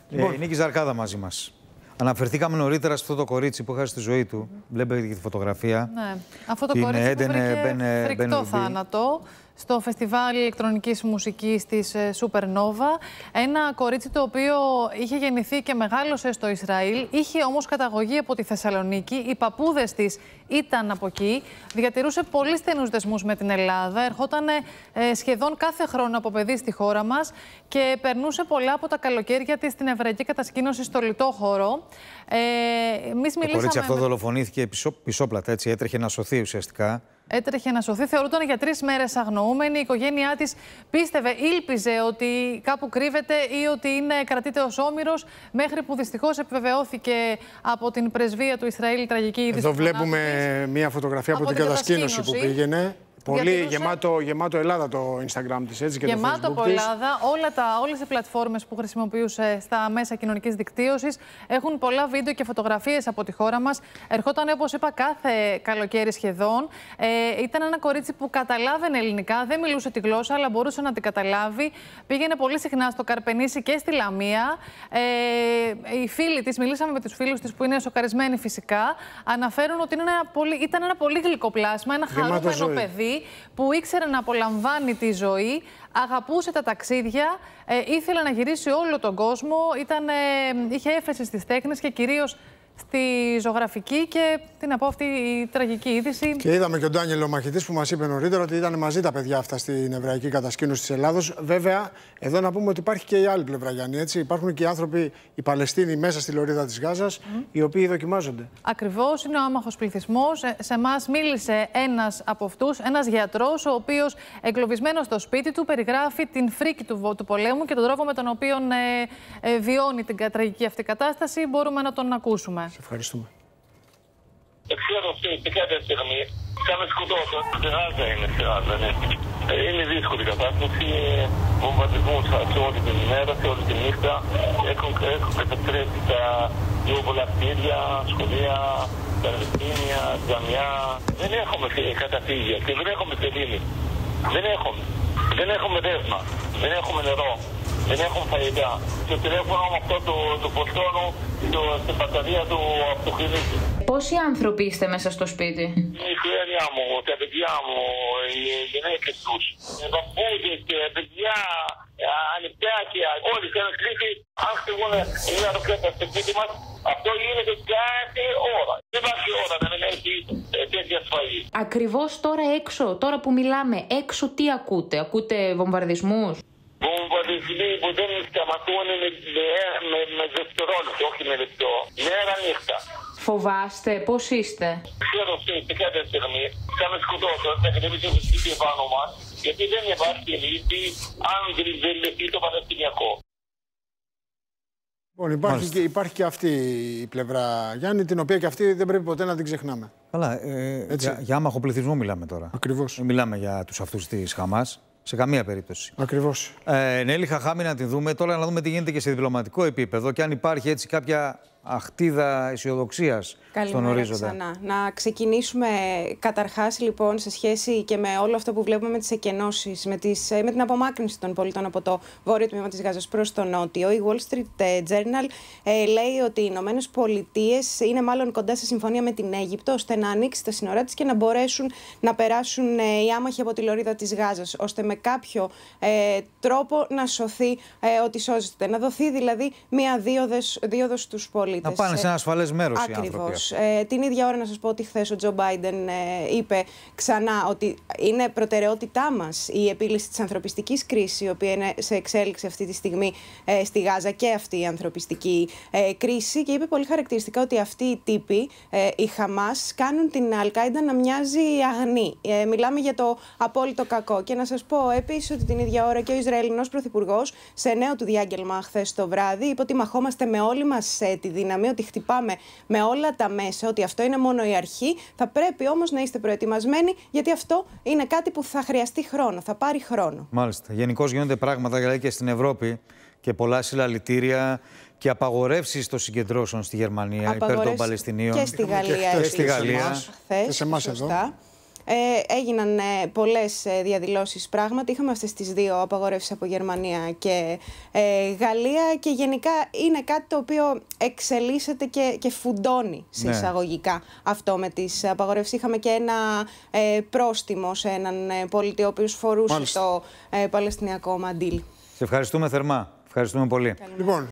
Η Νίκη Ζαρκάδα μαζί μας. Αναφερθήκαμε νωρίτερα σε αυτό το κορίτσι που έχασε τη ζωή του. Βλέπετε και τη φωτογραφία. Ναι. Αυτό το κορίτσι που βρήκε φρικτό θάνατο στο φεστιβάλ ηλεκτρονικής μουσικής της Supernova. Ένα κορίτσι το οποίο είχε γεννηθεί και μεγάλωσε στο Ισραήλ, είχε όμως καταγωγή από τη Θεσσαλονίκη, οι παππούδες της ήταν από εκεί, διατηρούσε πολύ στενούς δεσμούς με την Ελλάδα, ερχόταν σχεδόν κάθε χρόνο από παιδί στη χώρα μας και περνούσε πολλά από τα καλοκαίρια της στην εβραϊκή κατασκήνωση στο Λιτόχωρο. Το κορίτσι αυτό δολοφονήθηκε πισόπλατα, έτσι, έτρεχε να σωθεί ουσιαστικά. Έτρεχε να σωθεί, θεωρούταν για 3 μέρες αγνοούμενη. Η οικογένειά της πίστευε, ήλπιζε ότι κάπου κρύβεται ή ότι κρατείται ως όμηρος, μέχρι που δυστυχώς επιβεβαιώθηκε από την πρεσβεία του Ισραήλ η τραγική είδηση. Εδώ βλέπουμε μια φωτογραφία από την κατασκήνωση που πήγαινε. Πολύ γεμάτο Ελλάδα το Instagram της, έτσι, και γεμάτο το Facebook από της. Ελλάδα. Όλες οι πλατφόρμες που χρησιμοποιούσε στα μέσα κοινωνικής δικτύωσης έχουν πολλά βίντεο και φωτογραφίες από τη χώρα μας. Ερχόταν, όπως είπα, κάθε καλοκαίρι σχεδόν. Ήταν ένα κορίτσι που καταλάβαινε ελληνικά, δεν μιλούσε τη γλώσσα, αλλά μπορούσε να την καταλάβει. Πήγαινε πολύ συχνά στο Καρπενήσι και στη Λαμία. Οι φίλοι της, μιλήσαμε με τους φίλους της που είναι σοκαρισμένοι φυσικά, αναφέρουν ότι ήταν ένα πολύ γλυκό πλάσμα, ένα χαρούμενο παιδί που ήξερε να απολαμβάνει τη ζωή, αγαπούσε τα ταξίδια, ήθελε να γυρίσει όλο τον κόσμο, είχε έφεση στις τέχνες και κυρίως στη ζωγραφική και τι να πω αυτή η τραγική είδηση. Και είδαμε και τον Ντάνιελ μαχητής που μας είπε νωρίτερα ότι ήταν μαζί τα παιδιά αυτά στην εβραϊκή κατασκήνωση της Ελλάδος. Βέβαια, εδώ να πούμε ότι υπάρχει και η άλλη πλευρά, Γιάννη, έτσι. Υπάρχουν και οι άνθρωποι, οι Παλαιστίνοι μέσα στη λωρίδα της Γάζας, οι οποίοι δοκιμάζονται. Ακριβώς, είναι ο άμαχος πληθυσμός. Σε εμάς μίλησε ένας από αυτούς, ένας γιατρός, ο οποίος εγκλωβισμένος στο σπίτι του περιγράφει την φρίκη του πολέμου και τον τρόπο με τον οποίο βιώνει την τραγική αυτή κατάσταση. Μπορούμε να τον ακούσουμε. Σε ευχαριστούμε. Ξέρω σε κάποια στιγμή θα με σκοτώσω. Στη Γάζα είναι, στη Γάζα, ναι. Είναι δύσκολη η κατάσταση. Βομβαρδισμούς όλη την ημέρα, όλη τη νύχτα. Έχουν καταστρέψει τα πιο πολλά κτίρια, σχολεία, πανεπιστήμια, τζαμιά. Δεν έχουμε καταφύγια και δεν έχουμε σελήνη. Δεν έχουμε δέσμα. Δεν έχουμε νερό. Δεν έχουν φαγητά. Το τηλέφωνο με αυτό το ποστόνο στην μπαταρία του αυτοκινήτου. Πόσοι άνθρωποι είστε μέσα στο σπίτι? Η οικογένειά μου, τα παιδιά μου, οι γυναίκες τους, οι παππούδες, παιδιά, ανιπτάκια, όλοι σε ένα κλίση. Αν χτυγούν μια ροκέτα στο σπίτι μας, αυτό γίνεται κάθε ώρα. Δεν υπάρχει ώρα να μην έχει τέτοια ασφαλή. Ακριβώς τώρα έξω, τώρα που μιλάμε, έξω τι ακούτε? Ακούτε βομβαρδισμούς? Βομβαρδισμοί που δεν σταματούν με δευτερόλεπτο, όχι με λεπτό. Μέρα νύχτα. Φοβάστε, πώς είστε? Ξέρω σε κάποια στιγμή θα με σκοτώσω, θα κατεβήσω το σπίτι πάνω μας, γιατί δεν υπάρχει λύση αν δεν λυθεί το Παλαιστινιακό. Λοιπόν, υπάρχει και αυτή η πλευρά, Γιάννη, την οποία και αυτή δεν πρέπει ποτέ να την ξεχνάμε. Καλά, για άμαχο πληθυσμό μιλάμε τώρα. Ακριβώς. Δεν μιλάμε για τους αυτούς της Χαμάς. Σε καμία περίπτωση. Ακριβώς. Νέλη Χαχάμη να την δούμε. Τώρα να δούμε τι γίνεται και σε διπλωματικό επίπεδο και αν υπάρχει έτσι κάποια αχτίδα αισιοδοξίας στον ορίζοντα. Ξανά. Να ξεκινήσουμε καταρχάς λοιπόν σε σχέση και με όλο αυτό που βλέπουμε με τις εκενώσεις, με την απομάκρυνση των πολιτών από το βόρειο τμήμα της Γάζας προς το νότιο. Η Wall Street Journal λέει ότι οι Ηνωμένες Πολιτείες είναι μάλλον κοντά σε συμφωνία με την Αίγυπτο ώστε να ανοίξει τα σύνορά της και να μπορέσουν να περάσουν οι άμαχοι από τη λωρίδα της Γάζας, ώστε με κάποιο τρόπο να σωθεί ό,τι σώζεται. Να δοθεί δηλαδή μία δίωδος στους πολίτες. Να πάνε σε ένα ασφαλές μέρος οι άνθρωποι. Ακριβώς. Την ίδια ώρα να σας πω ότι χθες ο Τζο Μπάιντεν είπε ξανά ότι είναι προτεραιότητά μας η επίλυση της ανθρωπιστικής κρίσης, η οποία είναι σε εξέλιξη αυτή τη στιγμή στη Γάζα, και αυτή η ανθρωπιστική κρίση, και είπε πολύ χαρακτηριστικά ότι αυτοί οι τύποι, οι Χαμάς, κάνουν την Αλ-Κάιντα να μοιάζει αγνή. Μιλάμε για το απόλυτο κακό. Και να σας πω επίσης ότι την ίδια ώρα και ο Ισραηλινός Πρωθυπουργός σε νέο του διάγγελμα χθες το βράδυ είπε ότι μαχόμαστε με όλη μας τη δύναμη, ότι χτυπάμε με όλα τα μέσα, ότι αυτό είναι μόνο η αρχή. Θα πρέπει όμως να είστε προετοιμασμένοι, γιατί αυτό είναι κάτι που θα χρειαστεί χρόνο, θα πάρει χρόνο. Μάλιστα. Γενικώς γίνονται πράγματα δηλαδή και στην Ευρώπη και πολλά συλλαλητήρια και απαγορεύσεις των συγκεντρώσεων στη Γερμανία υπέρ των Παλαιστινίων. Και στη Γαλλία. Και σε εμάς εδώ. έγιναν πολλές διαδηλώσεις πράγματι. Είχαμε αυτές τις 2 απαγορεύσεις από Γερμανία και Γαλλία και γενικά είναι κάτι το οποίο εξελίσσεται και φουντώνει σε εισαγωγικά αυτό με τις απαγορεύσεις. Είχαμε και ένα πρόστιμο σε έναν πολίτη ο οποίος φορούσε το παλαιστινιακό μαντίλ. Σε ευχαριστούμε θερμά. Ευχαριστούμε πολύ. Λοιπόν,